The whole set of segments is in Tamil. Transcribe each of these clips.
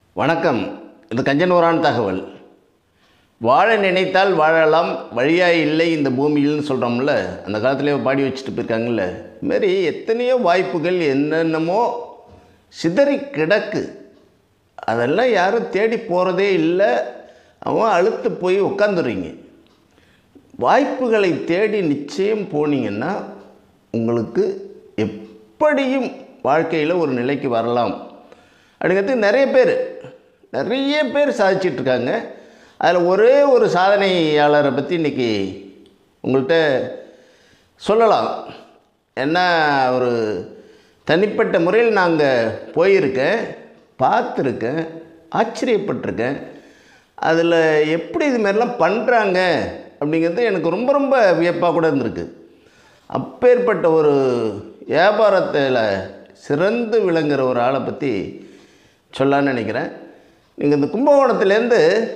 வணக்கம். இது கஞ்சனூரான் தகவல். வாழ நினைத்தால் வாழலாம், வழியாக இல்லை இந்த பூமியில்னு சொல்கிறோம்ல, அந்த காலத்துலேயே பாடி வச்சுட்டு போயிருக்காங்கல்ல. இதுமாரி எத்தனையோ வாய்ப்புகள் என்னென்னமோ சிதறி கிடக்கு. அதெல்லாம் யாரும் தேடி போகிறதே இல்லை. அவன் அழுத்து போய் உட்காந்துடுறீங்க. வாய்ப்புகளை தேடி நிச்சயம் போனீங்கன்னா உங்களுக்கு எப்படியும் வாழ்க்கையில் ஒரு நிலைக்கு வரலாம் அப்படிங்கிறது நிறைய பேர் சாதிச்சிட்ருக்காங்க. அதில் ஒரே ஒரு சாதனையாளரை பற்றி இன்றைக்கி உங்கள்கிட்ட சொல்லலாம். ஏன்னா ஒரு தனிப்பட்ட முறையில் நாங்கள் போயிருக்கேன், பார்த்துருக்கேன், ஆச்சரியப்பட்டிருக்கேன். அதில் எப்படி இதுமாரிலாம் பண்ணுறாங்க அப்படிங்கிறது எனக்கு ரொம்ப ரொம்ப வியப்பாக கூட இருந்திருக்கு. அப்பேற்பட்ட ஒரு வியாபாரத்தில் சிறந்து விளங்குகிற ஒரு ஆளை பற்றி சொல்லலான்னு நினைக்கிறேன். நீங்கள் இந்த கும்பகோணத்துலேருந்து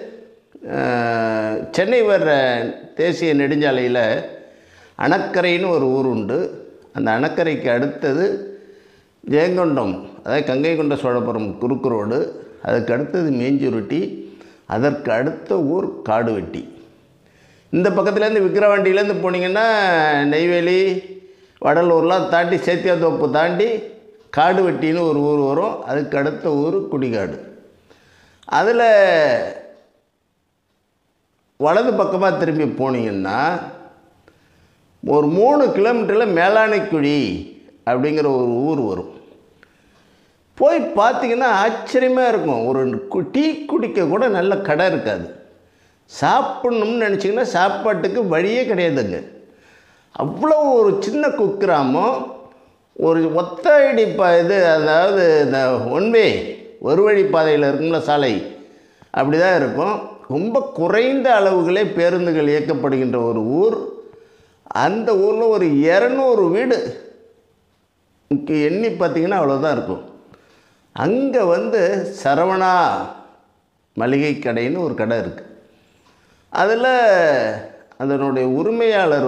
சென்னை வர்ற தேசிய நெடுஞ்சாலையில் அணக்கரைன்னு ஒரு ஊர் உண்டு. அந்த அணக்கரைக்கு அடுத்தது ஜெயங்கொண்டம், அதாவது கங்கை கொண்ட சோழபுரம் குறுக்கு ரோடு. அதுக்கு அடுத்தது மேஞ்சுருட்டி, அதற்கு அடுத்த ஊர் காடுவெட்டி. இந்த பக்கத்துலேருந்து விக்கிரவாண்டியிலேருந்து போனீங்கன்னா நெய்வேலி, வடலூர்லாம் தாண்டி சேத்தியாத்தோப்பு தாண்டி காடுவெட்டின்னு ஒரு ஊர் வரும். அதுக்கு அடுத்த ஊர் குடிகாடு. அதில் வலது பக்கமாக திரும்பி போனீங்கன்னா ஒரு 3 கிலோமீட்டரில் மேலானைக்குழி அப்படிங்கிற ஒரு ஊர் வரும். போய் பார்த்தீங்கன்னா ஆச்சரியமாக இருக்கும். ஒரு டீ குடிக்க கூட நல்ல கடை இருக்காது. சாப்பிட்ணும்னு நினச்சிங்கன்னா சாப்பாட்டுக்கு வழியே கிடையாதுங்க. அவ்வளோ ஒரு சின்ன குக்கிராமம். ஒரு ஒத்தடி அதாவது இந்த ஒன்வே ஒரு வழி பாதையில் இருக்குங்கள சாலை, அப்படி தான் இருக்கும். ரொம்ப குறைந்த அளவுகளே பேருந்துகள் இயக்கப்படுகின்ற ஒரு ஊர். அந்த ஊரில் ஒரு 200 வீடு எண்ணி பார்த்திங்கன்னா அவ்வளோதான் இருக்கும். அங்கே சரவணா மளிகை கடைன்னு ஒரு கடை இருக்குது. அதில் அதனுடைய உரிமையாளர்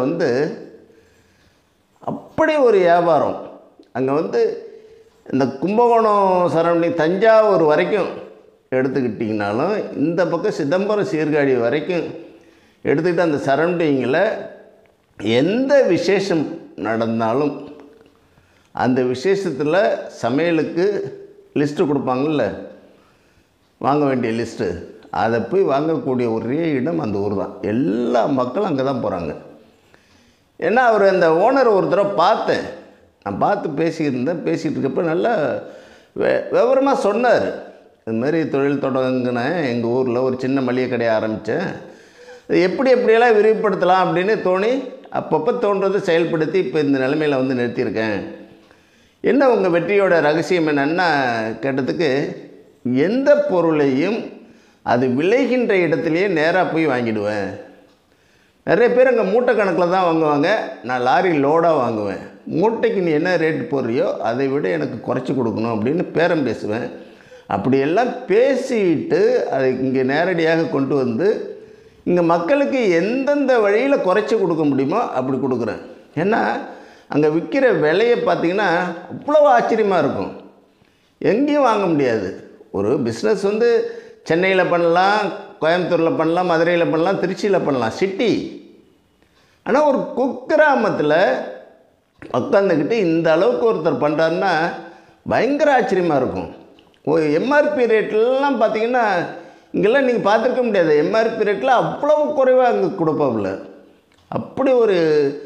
அப்படி ஒரு வியாபாரம். அங்கே இந்த கும்பகோணம் சரௌண்டிங் தஞ்சாவூர் வரைக்கும் எடுத்துக்கிட்டிங்கனாலும், இந்த பக்கம் சிதம்பரம் சீர்காழி வரைக்கும் எடுத்துக்கிட்டு அந்த சரௌண்டிங்கில் எந்த விசேஷம் நடந்தாலும் அந்த விசேஷத்தில் சமையலுக்கு லிஸ்ட்டு கொடுப்பாங்கள்ல, வாங்க வேண்டிய லிஸ்ட்டு, அதை போய் வாங்கக்கூடிய ஒரே இடம் அந்த ஊர் தான். எல்லா மக்களும் அங்கே தான் போகிறாங்க. ஏன்னா அவர் அந்த ஓனர் ஒரு தடவை பார்த்தேன். நான் பார்த்து பேசிகிட்டு இருக்கப்போ நல்லா விவரமாக சொன்னார். இதுமாரி தொழில் தொடங்கினேன், எங்கள் ஊரில் ஒரு சின்ன மளிகை கடையை ஆரம்பித்தேன், அது எப்படியெல்லாம் விரிவுபடுத்தலாம் அப்படின்னு தோணி அப்பப்போ தோன்றதை செயல்படுத்தி இப்போ இந்த நிலைமையில் நிறுத்தியிருக்கேன். என்ன உங்கள் வெற்றியோட ரகசியம் என்னன்னா கேட்டதுக்கு, எந்த பொருளையும் அது விளைகின்ற இடத்துலையே நேராக போய் வாங்கிடுவேன். நிறைய பேர் அங்கே மூட்டை கணக்கில் தான் வாங்குவாங்க. நான் லாரி லோடாக வாங்குவேன். மூட்டைக்கு நீ என்ன ரேட் போடுறியோ அதை விட எனக்கு குறைச்சி கொடுக்கணும் அப்படின்னு பேரம் பேசுவேன். அப்படியெல்லாம் பேசிட்டு அதை இங்கே நேரடியாக கொண்டு இங்கே மக்களுக்கு எந்தெந்த வழியில் குறைச்சி கொடுக்க முடியுமோ அப்படி கொடுக்குறேன். ஏன்னா அங்கே விற்கிற விலையை பார்த்திங்கன்னா அவ்வளோ ஆச்சரியமாக இருக்கும். எங்கேயும் வாங்க முடியாது. ஒரு பிஸ்னஸ் சென்னையில் பண்ணலாம், கோயம்புத்தூரில் பண்ணலாம், மதுரையில் பண்ணலாம், திருச்சியில் பண்ணலாம், சிட்டி. ஆனால் ஒரு குக்கிராமத்தில் உட்காந்துக்கிட்டு இந்த அளவுக்கு ஒருத்தர் பண்ணுறாருன்னா பயங்கர ஆச்சரியமாக இருக்கும். ஒரு எம்ஆர்பி ரேட்லாம் பார்த்திங்கன்னா இங்கெல்லாம் நீங்கள் பார்த்துருக்க முடியாது. எம்ஆர்பி ரேட்டில் அவ்வளவு குறைவாக அங்கே கொடுப்பாப்புல. அப்படி ஒரு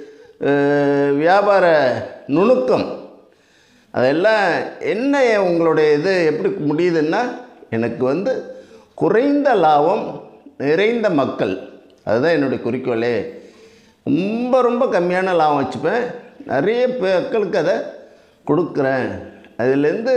வியாபார நுணுக்கம். அதெல்லாம் என்ன உங்களுடைய இது எப்படி முடியுதுன்னா, எனக்கு குறைந்த லாபம், நிறைந்த மக்கள், அதுதான் என்னுடைய குறிக்கோளே. ரொம்ப கம்மியான லாபம் வச்சுப்பேன், நிறைய மக்களுக்கு அதை கொடுக்குறேன். அதுலேருந்து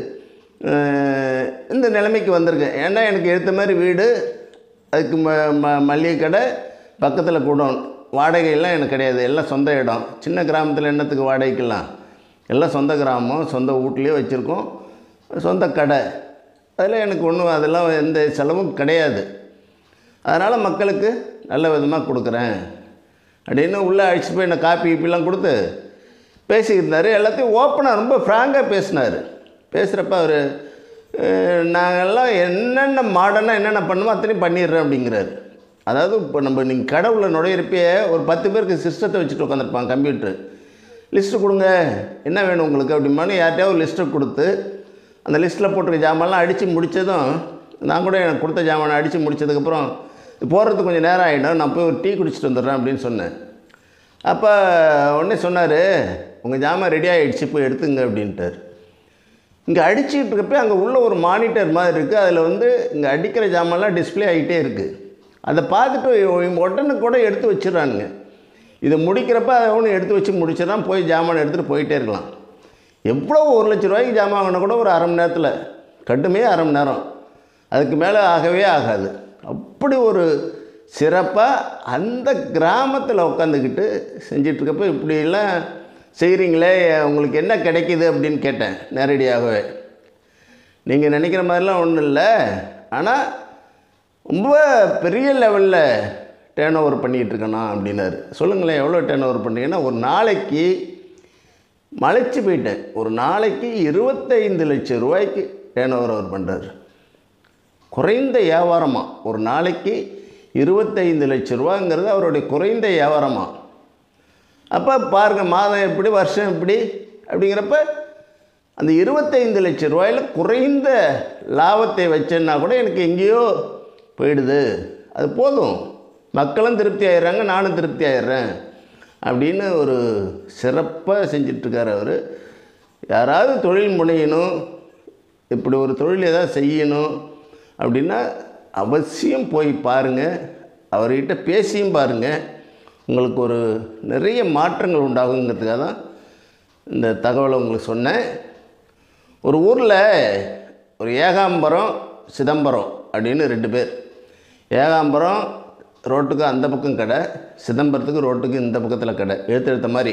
இந்த நிலைமைக்கு வந்திருக்கேன். ஏன்னா எனக்கு ஏற்ற மாதிரி வீடு, அதுக்கு மளிகை கடை, பக்கத்தில் கூடம், வாடகையெல்லாம் எனக்கு கிடையாது. எல்லாம் சொந்த இடம். சின்ன கிராமத்தில் என்னத்துக்கு வாடகைக்கெல்லாம், எல்லாம் சொந்த கிராமம், சொந்த வீட்லேயே வச்சுருக்கோம், சொந்த கடை. அதில் எனக்கு அதெல்லாம் எந்த செலவும் கிடையாது. அதனால் மக்களுக்கு நல்ல விதமாக கொடுக்குறேன் அப்படின்னு உள்ளே அழைச்சிட்டு போய் என்ன காப்பி கீப்பிலாம் கொடுத்து பேசிக்கிட்டார். எல்லாத்தையும் ஓப்பனாக ரொம்ப ஃப்ராங்காக பேசினார். பேசுகிறப்ப அவர் நாங்கள்லாம் என்னென்ன மாடர்னாக என்னென்ன பண்ணுமோ அத்தனையும் பண்ணிடுறேன் அப்படிங்கிறாரு. அதாவது இப்போ நீங்கள் கடவுளை நுழையிறப்பே ஒரு 10 பேருக்கு சிஸ்டத்தை வச்சுட்டு உட்காந்துருப்பாங்க, கம்ப்யூட்டரு. லிஸ்ட்டு கொடுங்க, என்ன வேணும் உங்களுக்கு அப்படிமான்னு யார்கிட்டயாவது ஒரு லிஸ்ட்டை கொடுத்து அந்த லிஸ்ட்டில் போட்டிருக்க ஜாமான்லாம் அடித்து முடித்ததும், நான் கூட எனக்கு கொடுத்த ஜாமானை அடித்து முடித்ததுக்கப்புறம் போகிறதுக்கு கொஞ்சம் நேரம் ஆகிடும், நான் போய் ஒரு டீ குடிச்சிட்டு வந்துடுறேன் அப்படின்னு சொன்னேன். அப்போ உடனே சொன்னார், உங்கள் ஜாமான் ரெடி ஆகிடுச்சு, போய் எடுத்துங்க அப்படின்ட்டார். இங்கே அடிச்சுக்கிட்டு இருக்கப்போ அங்கே உள்ள ஒரு மானிட்டர் மாதிரி இருக்குது, அதில் இங்கே அடிக்கிற ஜாமான்லாம் டிஸ்பிளே ஆகிட்டே இருக்குது. அதை பார்த்துட்டு உடனே கூட எடுத்து வச்சிடறானுங்க. இதை முடிக்கிறப்ப அதை ஒன்று எடுத்து வச்சு முடிச்சிடறான், போய் ஜாமான் எடுத்துகிட்டு போயிட்டே இருக்கலாம். எவ்வளோ 1 லட்ச ரூபாய்க்கு ஜாமான் வாங்கினா கூட ஒரு அரை மணி நேரத்தில், கட்டுமே அரை மணி நேரம், அதுக்கு மேலே ஆகவே ஆகாது. அப்படி ஒரு சிறப்பாக அந்த கிராமத்தில் உட்காந்துக்கிட்டு செஞ்சிட்ருக்கப்போ இப்படிலாம் செய்கிறீங்களே, உங்களுக்கு என்ன கிடைக்கிது அப்படின்னு கேட்டேன் நேரடியாகவே. நீங்கள் நினைக்கிற மாதிரிலாம் ஒன்றும் இல்லை, ஆனால் ரொம்ப பெரிய லெவலில் டேர்ன் ஓவர் பண்ணிகிட்ருக்கேண்ணா அப்படின்னாரு. சொல்லுங்களேன், எவ்வளோ டேர்ன் ஓவர் பண்ணுறீங்கன்னா, ஒரு நாளைக்கு மலைச்சு போயிட்டேன், ஒரு நாளைக்கு 25 லட்சம் ரூபாய்க்கு டேர்ன் ஓவர் அவர் பண்ணுறாரு. குறைந்த வியாபாரமாக ஒரு நாளைக்கு 25 லட்சம் ரூபாங்கிறது அவருடைய குறைந்த வியாபாரமாக. அப்போ பாருங்கள், மாதம் எப்படி வருஷம் எப்படி அப்படிங்கிறப்ப அந்த 25 லட்சம் ரூபாயில் குறைந்த லாபத்தை வச்சேன்னா கூட எனக்கு எங்கேயோ போயிடுது, அது போதும், மக்களும் திருப்தி ஆகிடுறாங்க, நானும் திருப்தி ஆகிடுறேன் அப்படின்னு ஒரு சிறப்பாக செஞ்சிட்ருக்கார் அவர். யாராவது தொழில் முனையணும், இப்படி ஒரு தொழில் ஏதாவது செய்யணும் அப்படின்னா அவசியம் போய் பாருங்கள், அவர்கிட்ட பேசியும் பாருங்கள், உங்களுக்கு ஒரு நிறைய மாற்றங்கள் உண்டாகுங்கிறதுக்காக தான் இந்த தகவலை உங்களுக்கு சொன்னேன். ஒரு ஊரில் ஒரு ஏகாம்பரம் சிதம்பரம் அப்படின்னு 2 பேர். ஏகாம்பரம் ரோட்டுக்கு அந்த பக்கம் கடை, சிதம்பரத்துக்கு ரோட்டுக்கு இந்த பக்கத்தில் கடை, எடுத்த மாதிரி.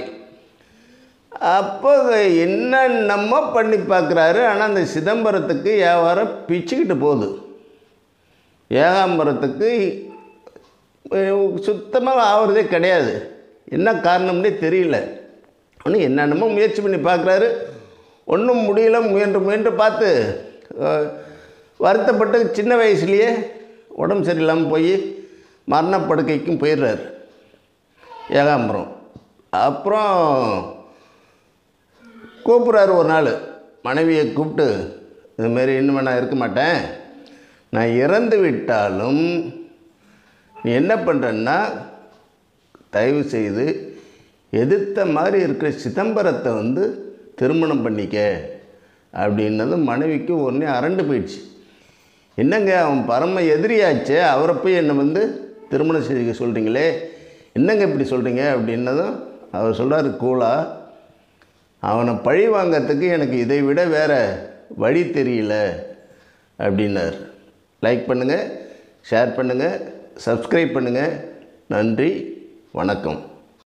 அப்போ என்னென்னமோ பண்ணி பார்க்குறாரு, ஆனால் அந்த சிதம்பரத்துக்கு வியாபாரம் பிச்சுக்கிட்டு போகுது, ஏகாம்பரத்துக்கு சுத்தமாக ஆகிறதே கிடையாது. என்ன காரணம்னே தெரியல. ஆனால் என்னென்னமோ முயற்சி பண்ணி பார்க்குறாரு, ஒன்றும் முடியல. முயன்று பார்த்து வருத்தப்பட்டு சின்ன வயசுலேயே உடம்பு சரியில்லாமல் போய் மரணப்படுக்கைக்கும் போயிடுறாரு ஏகாம்பரம். அப்புறம் கூப்பிட்றாரு ஒரு நாள், மனைவியை கூப்பிட்டு, இதுமாரி இன்னும் நான் இருக்க மாட்டேன், நான் இறந்து விட்டாலும் நீ என்ன பண்ணுறன்னா தயவு செய்து எதிர்த்த மாதிரி இருக்கிற சிதம்பரத்தை திருமணம் பண்ணிக்க அப்படின்னதும் மனைவிக்கு உடனே அரண்டு போயிடுச்சு. என்னங்க, அவன் பரம எதிரியாச்சே, அவரை போய் என்னை திருமணம் செய்ய சொல்கிறீங்களே, என்னங்க இப்படி சொல்கிறீங்க அப்படின்னதும் அவர் சொல்கிறார் கூலா, அவனை பழி வாங்கிறதுக்கு எனக்கு இதை விட வேறு வழி தெரியல அப்படின்னார். லைக் பண்ணுங்கள், ஷேர் பண்ணுங்கள், சப்ஸ்கிரைப் பண்ணுங்கள். நன்றி, வணக்கம்.